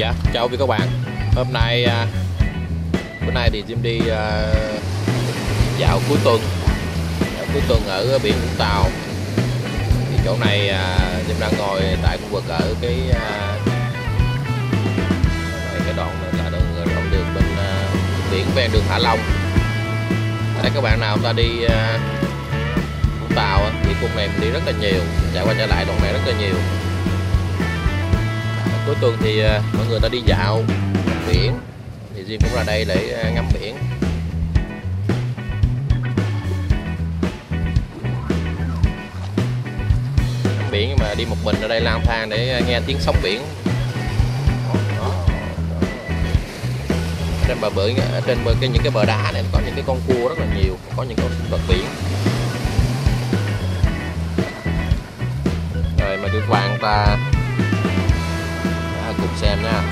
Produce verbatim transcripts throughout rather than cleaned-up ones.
Dạ, chào quý các bạn. Hôm nay à, bữa nay thì Jim đi à, dạo cuối tuần, dạo cuối tuần ở biển Vũng Tàu. Thì chỗ này à, Jim đang ngồi tại khu vực ở cái à, cái đoạn này là đoạn, đoạn đường bên à, biển ven đường Hạ Long. Ở đây các bạn nào ta đi à, Vũng Tàu á, thì cung này mình đi rất là nhiều, chạy qua trở lại đoạn này rất là nhiều. Cuối tuần thì uh, mọi người ta đi dạo biển, thì Jim cũng ra đây để uh, ngắm biển. Ngắm biển nhưng mà đi một mình ở đây lang thang để uh, nghe tiếng sóng biển. Đó. Trên bờ biển, trên bờ cái những cái bờ đá này có những cái con cua rất là nhiều, có những con vật biển. Rồi mà đưa Hoàng ta cùng xem nha.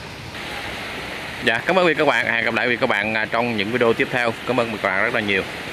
Dạ, cảm ơn quý các bạn. Hẹn gặp lại quý các bạn trong những video tiếp theo. Cảm ơn quý các bạn rất là nhiều.